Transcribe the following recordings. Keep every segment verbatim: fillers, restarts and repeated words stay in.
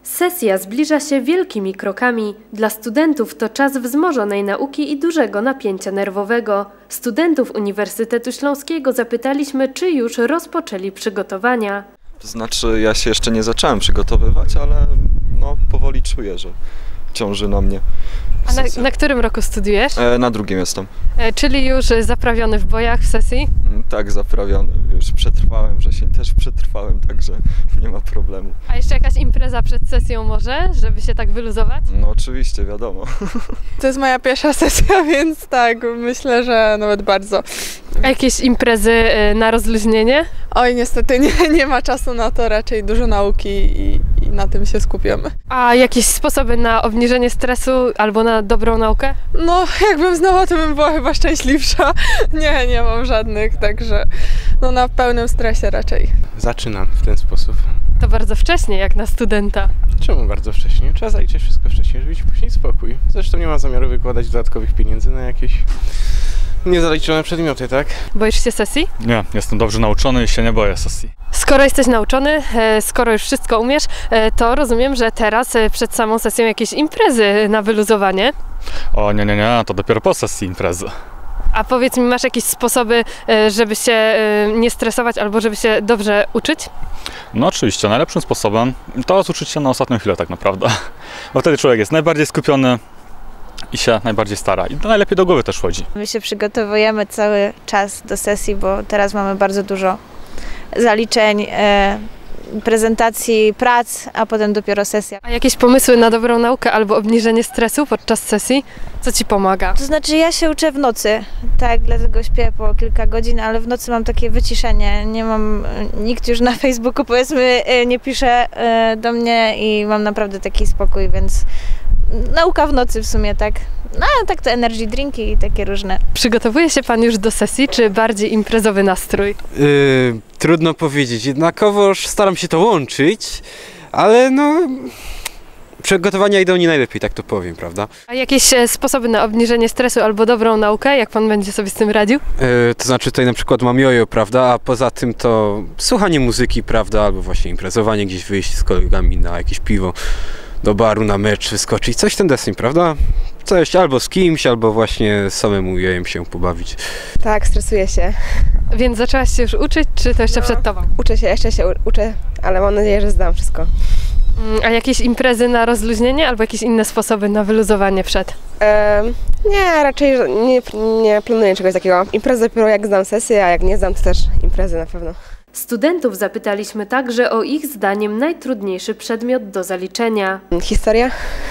Sesja zbliża się wielkimi krokami. Dla studentów to czas wzmożonej nauki i dużego napięcia nerwowego. Studentów Uniwersytetu Śląskiego zapytaliśmy, czy już rozpoczęli przygotowania. To znaczy, ja się jeszcze nie zacząłem przygotowywać, ale no, powoli czuję, że ciąży na mnie. A na, na którym roku studiujesz? E, na drugim jestem. E, czyli już zaprawiony w bojach w sesji? Tak, zaprawiony. Już przetrwałem wrzesień, też przetrwałem, także nie ma problemu. A jeszcze jakaś impreza przed sesją może, żeby się tak wyluzować? No oczywiście, wiadomo. To jest moja pierwsza sesja, więc tak, myślę, że nawet bardzo. A jakieś imprezy na rozluźnienie? Oj, niestety nie, nie ma czasu na to, raczej dużo nauki i, i na tym się skupiamy. A jakieś sposoby na obniżenie stresu albo na dobrą naukę? No, jakbym znała, to bym była chyba szczęśliwsza. Nie, nie mam żadnych, także no na pełnym stresie raczej. Zaczynam w ten sposób. To bardzo wcześnie, jak na studenta. Czemu bardzo wcześnie? Trzeba zaliczyć wszystko wcześniej, żeby mieć później spokój. Zresztą nie mam zamiaru wykładać dodatkowych pieniędzy na jakieś niezaliczone przedmioty, tak? Boisz się sesji? Nie, jestem dobrze nauczony i się nie boję sesji. Skoro jesteś nauczony, skoro już wszystko umiesz, to rozumiem, że teraz przed samą sesją jakieś imprezy na wyluzowanie. O nie, nie, nie, to dopiero po sesji imprezy. A powiedz mi, masz jakieś sposoby, żeby się nie stresować albo żeby się dobrze uczyć? No oczywiście, najlepszym sposobem to jest uczyć się na ostatnią chwilę tak naprawdę. Bo wtedy człowiek jest najbardziej skupiony i się najbardziej stara. I to najlepiej do głowy też wchodzi. My się przygotowujemy cały czas do sesji, bo teraz mamy bardzo dużo zaliczeń, e, prezentacji, prac, a potem dopiero sesja. A jakieś pomysły na dobrą naukę albo obniżenie stresu podczas sesji? Co Ci pomaga? To znaczy ja się uczę w nocy, tak, dlatego śpię po kilka godzin, ale w nocy mam takie wyciszenie. Nie mam, nikt już na Facebooku powiedzmy nie pisze do mnie i mam naprawdę taki spokój, więc nauka w nocy w sumie, tak. No ale tak to energy drinki i takie różne. Przygotowuje się Pan już do sesji, czy bardziej imprezowy nastrój? Yy, trudno powiedzieć, jednakowoż staram się to łączyć, ale no przygotowania idą nie najlepiej, tak to powiem, prawda? A jakieś sposoby na obniżenie stresu albo dobrą naukę, jak Pan będzie sobie z tym radził? Yy, to znaczy tutaj na przykład mam jojo, prawda, a poza tym to słuchanie muzyki, prawda, albo właśnie imprezowanie, gdzieś wyjść z kolegami na jakieś piwo, do baru, na mecz wyskoczyć, coś ten deseń, prawda? Coś albo z kimś, albo właśnie samemu jojem się pobawić. Tak, stresuję się. Więc zaczęłaś się już uczyć, czy to jeszcze no, przed Tobą? Uczę się, jeszcze się uczę, ale mam nadzieję, że zdam wszystko. A jakieś imprezy na rozluźnienie albo jakieś inne sposoby na wyluzowanie przed? Ehm, nie, raczej nie, nie planuję czegoś takiego. Imprezę dopiero jak zdam sesję, a jak nie zdam, to też imprezy na pewno. Studentów zapytaliśmy także o ich zdaniem najtrudniejszy przedmiot do zaliczenia. Historia?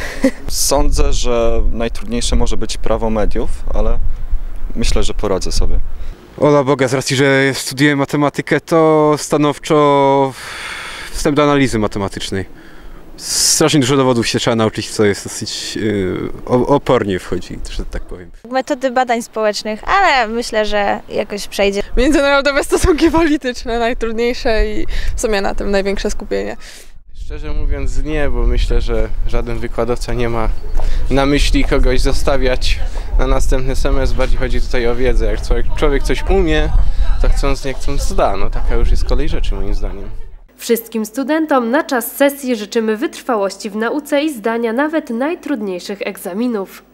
Sądzę, że najtrudniejsze może być prawo mediów, ale myślę, że poradzę sobie. Ola Boga, z racji, że studiuję matematykę, to stanowczo wstęp do analizy matematycznej. Strasznie dużo dowodów się trzeba nauczyć, co jest dosyć yy, opornie wchodzi, że tak powiem. Metody badań społecznych, ale myślę, że jakoś przejdzie. Międzynarodowe stosunki polityczne najtrudniejsze i w sumie na tym największe skupienie. Szczerze mówiąc nie, bo myślę, że żaden wykładowca nie ma na myśli kogoś zostawiać na następny semestr. Bardziej chodzi tutaj o wiedzę. Jak człowiek, człowiek coś umie, to chcąc nie chcąc zda. No taka już jest kolej rzeczy moim zdaniem. Wszystkim studentom na czas sesji życzymy wytrwałości w nauce i zdania nawet najtrudniejszych egzaminów.